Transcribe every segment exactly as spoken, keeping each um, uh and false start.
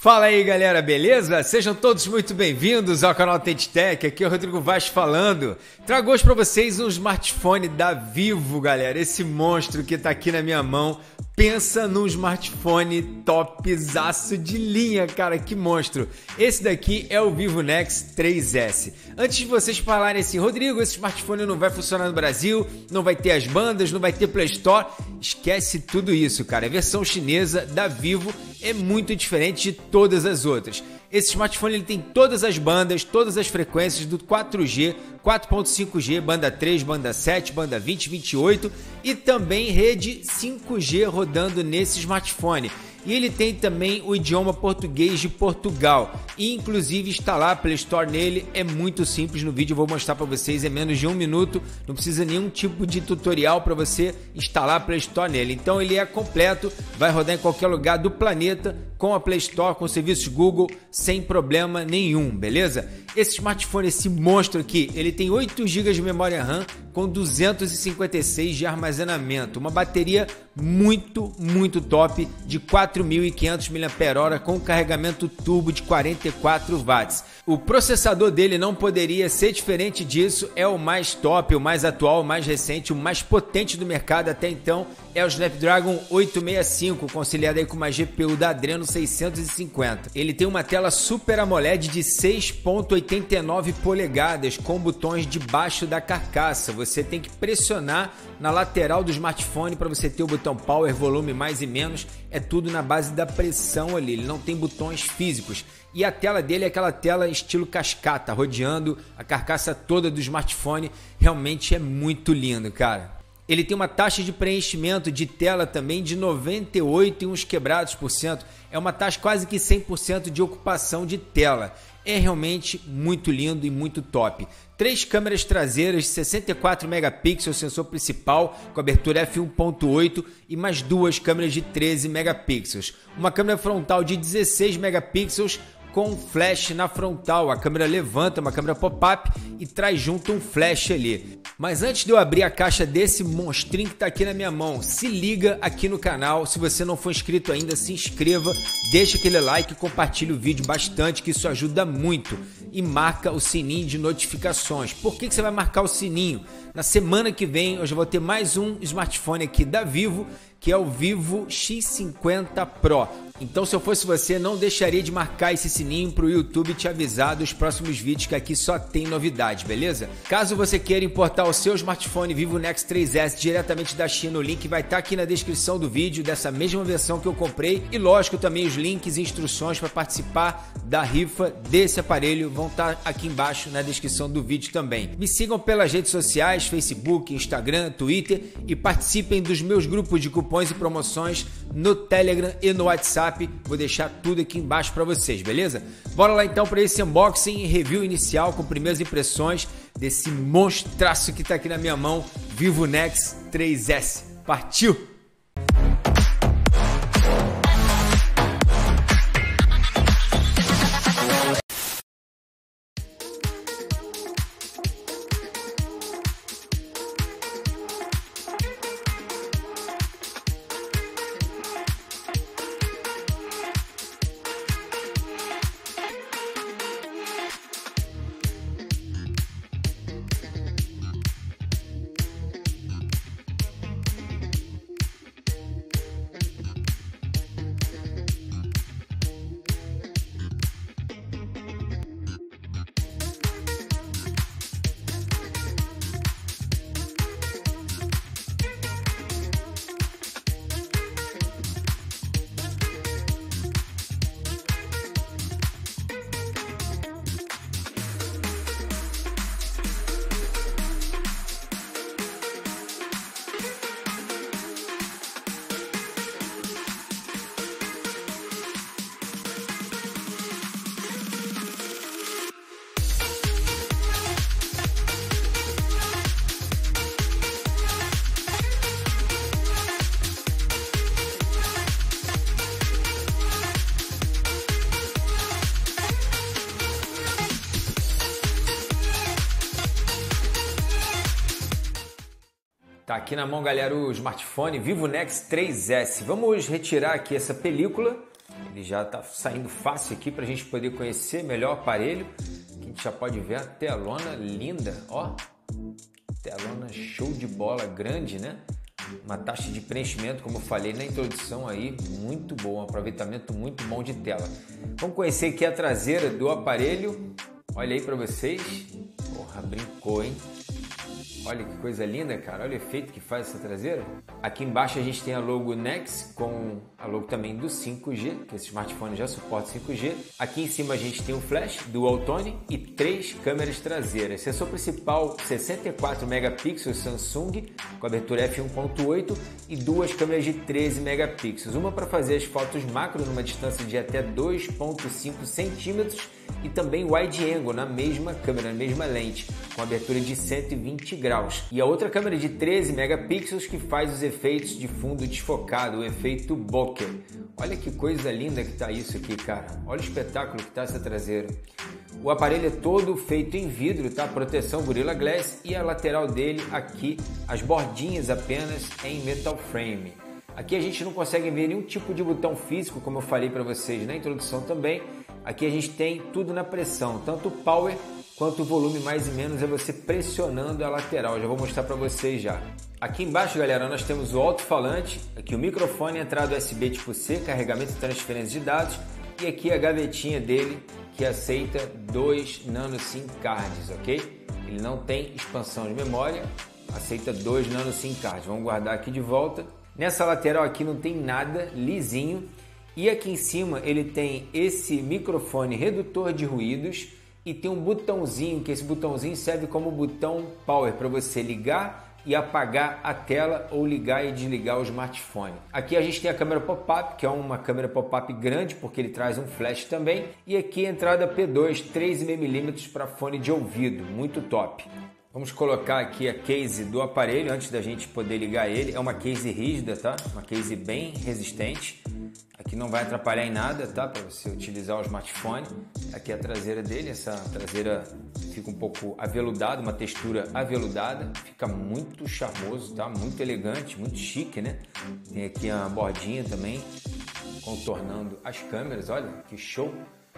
Fala aí galera, beleza? Sejam todos muito bem-vindos ao canal TechTech, aqui é o Rodrigo Vaz falando. Trago hoje para vocês um smartphone da Vivo, galera, esse monstro que tá aqui na minha mão. Pensa num smartphone topzaço de linha, cara, que monstro. Esse daqui é o Vivo Nex três S. Antes de vocês falarem assim, Rodrigo, esse smartphone não vai funcionar no Brasil, não vai ter as bandas, não vai ter Play Store, esquece tudo isso, cara. A versão chinesa da Vivo é muito diferente de todas as outras. Esse smartphone ele tem todas as bandas, todas as frequências do quatro G, quatro ponto cinco G, banda três, banda sete, banda vinte, vinte e oito e também rede cinco G rodando nesse smartphone. E ele tem também o idioma português de Portugal. E inclusive instalar a Play Store nele é muito simples. No vídeo eu vou mostrar para vocês, é menos de um minuto. Não precisa nenhum tipo de tutorial para você instalar a Play Store nele. Então ele é completo, vai rodar em qualquer lugar do planeta com a Play Store, com o serviço Google, sem problema nenhum, beleza? Esse smartphone, esse monstro aqui, ele tem oito gigas de memória RAM com duzentos e cinquenta e seis de armazenamento. Uma bateria muito, muito top de quatro mil e quinhentos miliampères-hora com carregamento turbo de quarenta e quatro watts. O processador dele não poderia ser diferente disso, é o mais top, o mais atual, o mais recente, o mais potente do mercado até então, é o Snapdragon oitocentos e sessenta e cinco, conciliado aí com uma G P U da Adreno seiscentos e cinquenta. Ele tem uma tela Super AMOLED de seis ponto oitenta e nove polegadas com botões debaixo da carcaça. Você tem que pressionar na lateral do smartphone para você ter o botão Power, volume, mais e menos. É tudo na base da pressão ali, ele não tem botões físicos. E a tela dele é aquela tela estilo cascata, rodeando a carcaça toda do smartphone. Realmente é muito lindo, cara. Ele tem uma taxa de preenchimento de tela também de noventa e oito e uns quebrados por cento. É uma taxa quase que cem por cento de ocupação de tela. É realmente muito lindo e muito top. Três câmeras traseiras de sessenta e quatro megapixels, sensor principal com abertura f um ponto oito e mais duas câmeras de treze megapixels. Uma câmera frontal de dezesseis megapixels com flash na frontal. A câmera levanta, uma câmera pop-up e traz junto um flash ali. Mas antes de eu abrir a caixa desse monstrinho que tá aqui na minha mão, se liga aqui no canal. Se você não for inscrito ainda, se inscreva, deixa aquele like e compartilha o vídeo bastante, que isso ajuda muito. E marca o sininho de notificações. Por que que você vai marcar o sininho? Na semana que vem eu já vou ter mais um smartphone aqui da Vivo, que é o Vivo X cinquenta Pro. Então, se eu fosse você, não deixaria de marcar esse sininho para o YouTube te avisar dos próximos vídeos, que aqui só tem novidade, beleza? Caso você queira importar o seu smartphone Vivo Nex três S diretamente da China, o link vai estar aqui na descrição do vídeo, dessa mesma versão que eu comprei. E lógico, também os links e instruções para participar da rifa desse aparelho vão estar aqui embaixo na descrição do vídeo também. Me sigam pelas redes sociais, Facebook, Instagram, Twitter, e participem dos meus grupos de cupons e promoções no Telegram e no WhatsApp. Vou deixar tudo aqui embaixo para vocês, beleza? Bora lá então para esse unboxing e review inicial com primeiras impressões desse monstraço que está aqui na minha mão, Vivo Nex três S. Partiu! Tá aqui na mão, galera, o smartphone Vivo Nex três S. Vamos retirar aqui essa película Ele já está saindo fácil aqui para a gente poder conhecer melhor o aparelho. Aqui a gente já pode ver a telona linda, ó. Telona show de bola, grande, né? Uma taxa de preenchimento, como eu falei na introdução aí, muito bom, um aproveitamento muito bom de tela. Vamos conhecer aqui a traseira do aparelho. Olha aí para vocês. Porra, brincou, hein? Olha que coisa linda, cara. Olha o efeito que faz essa traseira. Aqui embaixo a gente tem a logo Nex com a logo também do cinco G, que esse smartphone já suporta cinco G. Aqui em cima a gente tem o flash Dual Tone e três câmeras traseiras. Sensor principal sessenta e quatro megapixels Samsung com abertura f um ponto oito e duas câmeras de treze megapixels. Uma para fazer as fotos macro numa distância de até dois ponto cinco centímetros e também wide angle na mesma câmera, na mesma lente, com abertura de cento e vinte graus. E a outra câmera de treze megapixels que faz os efeitos de fundo desfocado, o efeito bokeh. Olha que coisa linda que tá isso aqui, cara. Olha o espetáculo que tá essa traseira. O aparelho é todo feito em vidro, tá? Proteção Gorilla Glass e a lateral dele aqui, as bordinhas apenas em metal frame. Aqui a gente não consegue ver nenhum tipo de botão físico, como eu falei para vocês na introdução também. Aqui a gente tem tudo na pressão, tanto o power quanto o volume mais e menos é você pressionando a lateral. Já vou mostrar para vocês já. Aqui embaixo, galera, nós temos o alto-falante, aqui o microfone, entrada U S B tipo C, carregamento e transferência de dados, e aqui a gavetinha dele que aceita dois nano SIM cards, ok? Ele não tem expansão de memória, aceita dois nano SIM cards. Vamos guardar aqui de volta. Nessa lateral aqui não tem nada, lisinho. E aqui em cima ele tem esse microfone redutor de ruídos e tem um botãozinho, que esse botãozinho serve como botão power para você ligar e apagar a tela ou ligar e desligar o smartphone. Aqui a gente tem a câmera pop-up, que é uma câmera pop-up grande porque ele traz um flash também. E aqui a entrada P dois, treze milímetros para fone de ouvido, muito top. Vamos colocar aqui a case do aparelho antes da gente poder ligar ele. É uma case rígida, tá? Uma case bem resistente. Aqui não vai atrapalhar em nada, tá? Para você utilizar o smartphone. Aqui é a traseira dele. Essa traseira fica um pouco aveludada, uma textura aveludada. Fica muito charmoso, tá? Muito elegante, muito chique, né? Tem aqui a bordinha também, contornando as câmeras. Olha que show!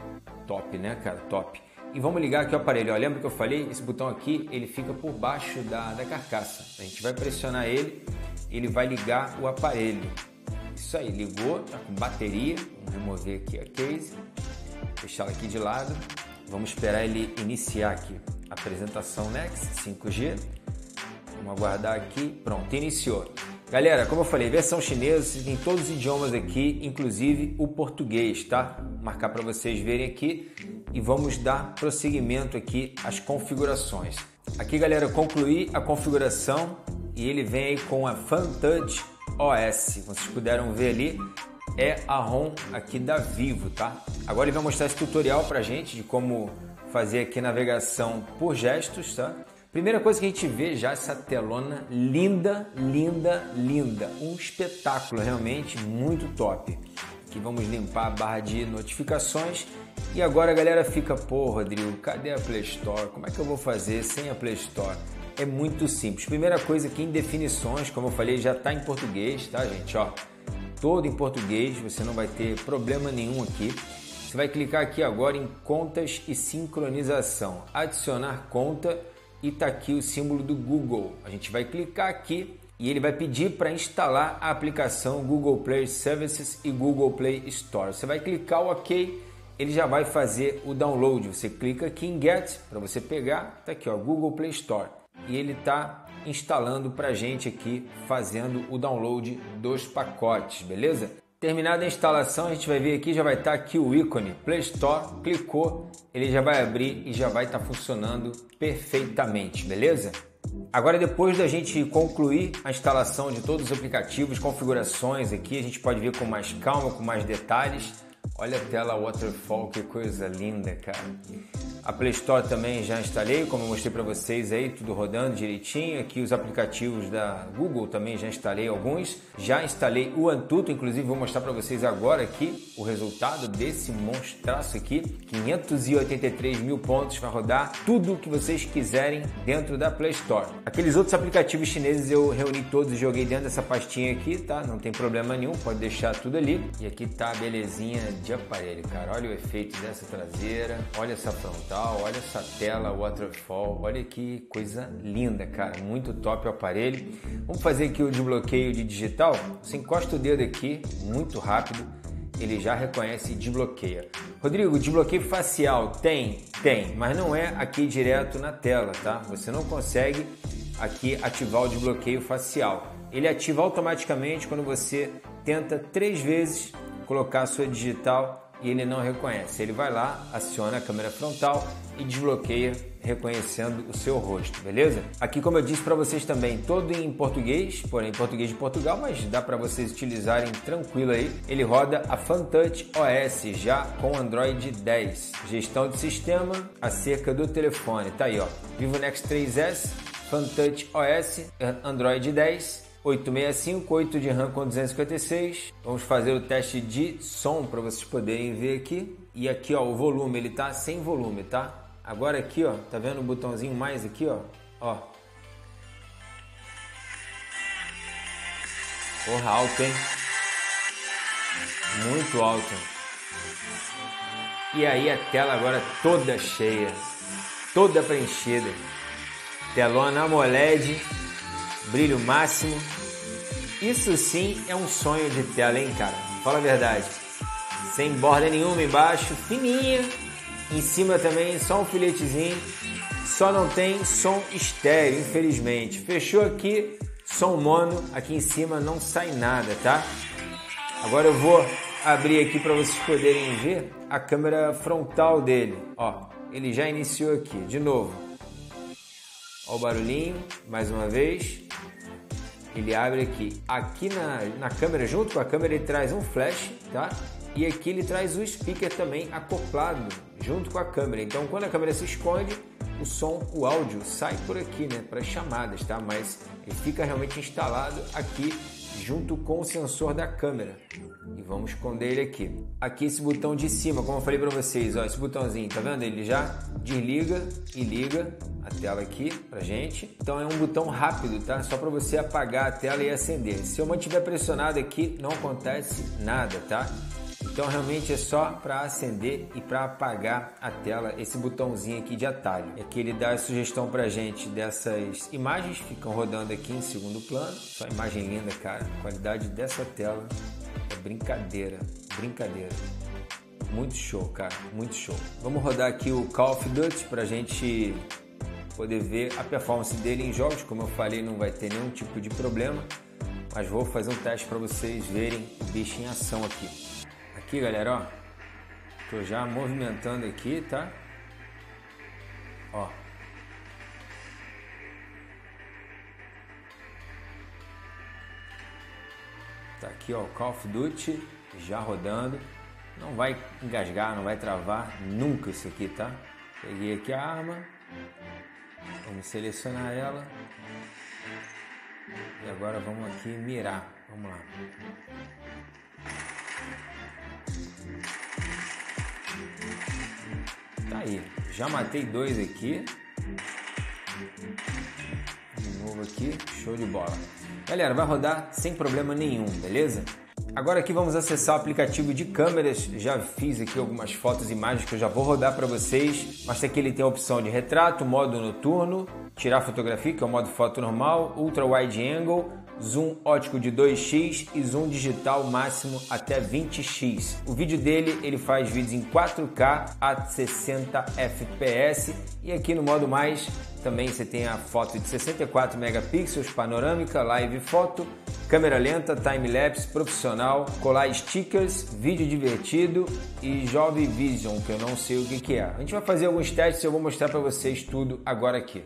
Top, né, cara? Top! E vamos ligar aqui o aparelho. Ó, lembra que eu falei? Esse botão aqui, ele fica por baixo da, da carcaça. A gente vai pressionar ele, ele vai ligar o aparelho. Isso aí, ligou, tá com bateria. Vamos remover aqui a case, fechá-la aqui de lado. Vamos esperar ele iniciar aqui. Apresentação Nex cinco G. Vamos aguardar aqui. Pronto, iniciou. Galera, como eu falei, versão chinesa, tem todos os idiomas aqui, inclusive o português, tá? Vou marcar para vocês verem aqui e vamos dar prosseguimento aqui às configurações. Aqui, galera, concluí a configuração e ele vem aí com a FunTouch O S. Vocês puderam ver ali, é a ROM aqui da Vivo, tá? Agora ele vai mostrar esse tutorial pra gente de como fazer aqui navegação por gestos, tá? Primeira coisa que a gente vê já essa telona linda, linda, linda. Um espetáculo realmente muito top. Aqui vamos limpar a barra de notificações. E agora a galera fica, pô, Rodrigo, cadê a Play Store? Como é que eu vou fazer sem a Play Store? É muito simples. Primeira coisa aqui em definições, como eu falei, já está em português, tá, gente? Ó, todo em português, você não vai ter problema nenhum aqui. Você vai clicar aqui agora em contas e sincronização. Adicionar conta. E tá aqui o símbolo do Google. A gente vai clicar aqui e ele vai pedir para instalar a aplicação Google Play Services e Google Play Store. Você vai clicar o OK, ele já vai fazer o download. Você clica aqui em Get para você pegar, tá aqui ó, Google Play Store. E ele tá instalando para gente aqui, fazendo o download dos pacotes, beleza? Terminada a instalação, a gente vai ver aqui, já vai estar aqui o ícone Play Store, clicou, ele já vai abrir e já vai estar funcionando perfeitamente, beleza? Agora, depois da gente concluir a instalação de todos os aplicativos, configurações aqui, a gente pode ver com mais calma, com mais detalhes. Olha a tela waterfall, que coisa linda, cara. A Play Store também já instalei, como eu mostrei para vocês aí, tudo rodando direitinho. Aqui os aplicativos da Google também já instalei alguns. Já instalei o Antutu, inclusive vou mostrar para vocês agora aqui o resultado desse monstraço aqui. quinhentos e oitenta e três mil pontos, vai rodar tudo o que vocês quiserem dentro da Play Store. Aqueles outros aplicativos chineses eu reuni todos e joguei dentro dessa pastinha aqui, tá? Não tem problema nenhum, pode deixar tudo ali. E aqui tá a belezinha de aparelho, cara. Olha o efeito dessa traseira, olha essa frontal. Olha essa tela waterfall, olha que coisa linda, cara, muito top o aparelho. Vamos fazer aqui o desbloqueio de digital. Você encosta o dedo aqui, muito rápido, ele já reconhece e desbloqueia. Rodrigo, desbloqueio facial tem? Tem, mas não é aqui direto na tela, tá? Você não consegue aqui ativar o desbloqueio facial. Ele ativa automaticamente quando você tenta três vezes colocar a sua digital e ele não reconhece. Ele vai lá, aciona a câmera frontal e desbloqueia reconhecendo o seu rosto, beleza? Aqui, como eu disse para vocês também, todo em português, porém em português de Portugal, mas dá para vocês utilizarem tranquilo aí. Ele roda a FunTouch O S já com Android dez. Gestão de sistema acerca do telefone, tá aí ó, Vivo Nex três S, FunTouch O S, Android dez. oitocentos e sessenta e cinco, oito de RAM com duzentos e cinquenta e seis. Vamos fazer o teste de som para vocês poderem ver aqui. E aqui ó, o volume, ele tá sem volume, tá? Agora aqui ó, tá vendo o botãozinho mais aqui ó? Ó. Porra, alto, hein? Muito alto. E aí a tela agora toda cheia, toda preenchida. Telona AMOLED, brilho máximo. Isso sim é um sonho de tela, hein, cara? Fala a verdade. Sem borda nenhuma embaixo, fininha. Em cima também só um filetezinho. Só não tem som estéreo, infelizmente. Fechou aqui, som mono. Aqui em cima não sai nada, tá? Agora eu vou abrir aqui para vocês poderem ver a câmera frontal dele. Ó, ele já iniciou aqui, de novo. Ó o barulhinho, mais uma vez. Ele abre aqui. Aqui na, na câmera, junto com a câmera, ele traz um flash, tá? E aqui ele traz o speaker também acoplado junto com a câmera. Então, quando a câmera se esconde, o som, o áudio sai por aqui, né? Para chamadas, tá? Mas ele fica realmente instalado aqui junto com o sensor da câmera. E vamos esconder ele aqui. Aqui esse botão de cima, como eu falei para vocês, ó, esse botãozinho, tá vendo? Ele já desliga e liga a tela aqui pra gente. Então é um botão rápido, tá? Só para você apagar a tela e acender. Se eu mantiver pressionado aqui, não acontece nada, tá? Então realmente é só para acender e para apagar a tela, esse botãozinho aqui de atalho. Aqui ele dá a sugestão pra gente dessas imagens, ficam rodando aqui em segundo plano. Só imagem linda, cara. A qualidade dessa tela é brincadeira, brincadeira. Muito show, cara, muito show. Vamos rodar aqui o Call of Duty pra gente poder ver a performance dele em jogos. Como eu falei, não vai ter nenhum tipo de problema, mas vou fazer um teste para vocês verem o bicho em ação aqui. Aqui, galera, ó, tô já movimentando aqui, tá? Ó. Tá aqui, ó, o Call of Duty já rodando. Não vai engasgar, não vai travar nunca isso aqui, tá? Peguei aqui a arma. Vamos selecionar ela. E agora vamos aqui mirar. Vamos lá. Tá aí. Já matei dois aqui. De novo aqui. Show de bola. Galera, vai rodar sem problema nenhum, beleza? Agora aqui vamos acessar o aplicativo de câmeras. Já fiz aqui algumas fotos e imagens que eu já vou rodar para vocês. Mas aqui ele tem a opção de retrato, modo noturno, tirar fotografia, que é o modo foto normal, ultra wide angle, zoom ótico de dois x e zoom digital máximo até vinte x. O vídeo dele, ele faz vídeos em quatro K a sessenta F P S. E aqui no modo mais, também você tem a foto de sessenta e quatro megapixels, panorâmica, live foto, câmera lenta, time-lapse, profissional, colar stickers, vídeo divertido e Jovem Vision, que eu não sei o que que é. A gente vai fazer alguns testes e eu vou mostrar para vocês tudo agora aqui.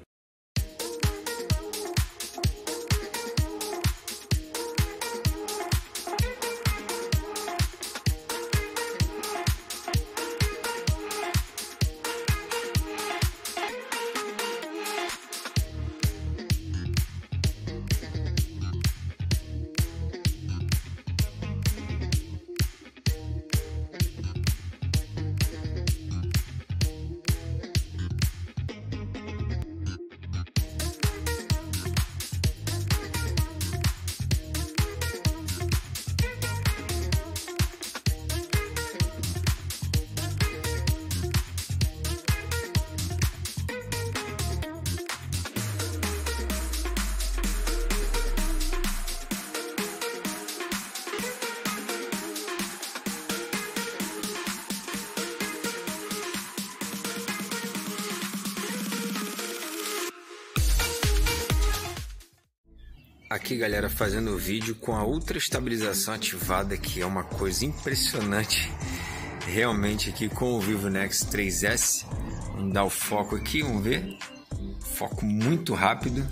Aqui, galera, fazendo o vídeo com a ultra estabilização ativada, que é uma coisa impressionante realmente aqui com o Vivo Nex três S. Vamos dar o foco aqui, vamos ver. Foco muito rápido.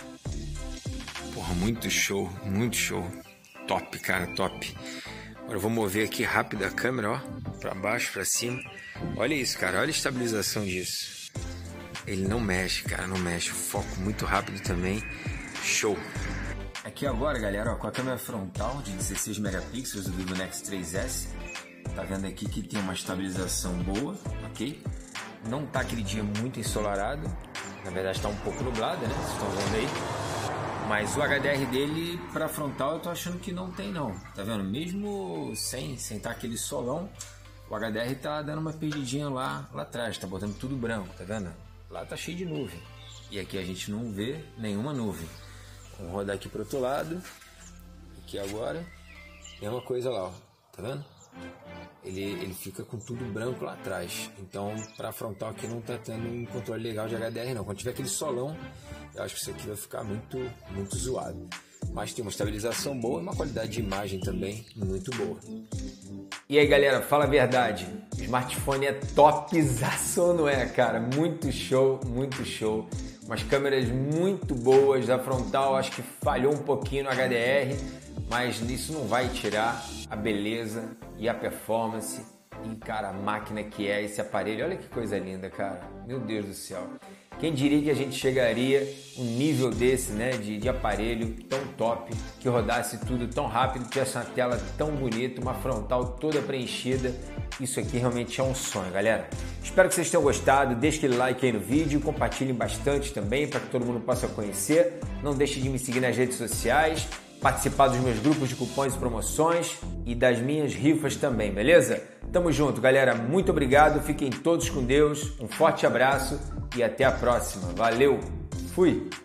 Porra, muito show, muito show. Top, cara, top. Agora eu vou mover aqui rápido a câmera, ó, para baixo, para cima. Olha isso, cara, olha a estabilização disso. Ele não mexe, cara, não mexe. Foco muito rápido também. Show. Aqui agora, galera, ó, com a câmera frontal de dezesseis megapixels do Vivo Nex três S. Tá vendo aqui que tem uma estabilização boa, ok? Não tá aquele dia muito ensolarado. Na verdade tá um pouco nublado, né? Vocês estão vendo aí. Mas o H D R dele para frontal eu tô achando que não tem não. Tá vendo? Mesmo sem, sem tá aquele solão, o H D R tá dando uma perdidinha lá, lá atrás. Tá botando tudo branco, tá vendo? Lá tá cheio de nuvem. E aqui a gente não vê nenhuma nuvem. Vamos rodar aqui pro outro lado. Aqui agora. Mesma coisa lá, ó. Tá vendo? Ele, ele fica com tudo branco lá atrás. Então, para frontal aqui não tá tendo um controle legal de H D R não. Quando tiver aquele solão, eu acho que isso aqui vai ficar muito, muito zoado. Mas tem uma estabilização boa e uma qualidade de imagem também muito boa. E aí, galera, fala a verdade. O smartphone é topzaço, não é, cara? Muito show, muito show. Umas câmeras muito boas da frontal. Acho que falhou um pouquinho no H D R, mas isso não vai tirar a beleza e a performance e, cara, a máquina que é esse aparelho. Olha que coisa linda, cara. Meu Deus do céu. Quem diria que a gente chegaria um nível desse, né, de, de aparelho tão top, que rodasse tudo tão rápido, tivesse uma tela tão bonita, uma frontal toda preenchida. Isso aqui realmente é um sonho, galera. Espero que vocês tenham gostado. Deixe aquele like aí no vídeo, compartilhem bastante também para que todo mundo possa conhecer. Não deixe de me seguir nas redes sociais, participar dos meus grupos de cupons e promoções e das minhas rifas também, beleza? Tamo junto, galera. Muito obrigado. Fiquem todos com Deus. Um forte abraço e até a próxima. Valeu. Fui.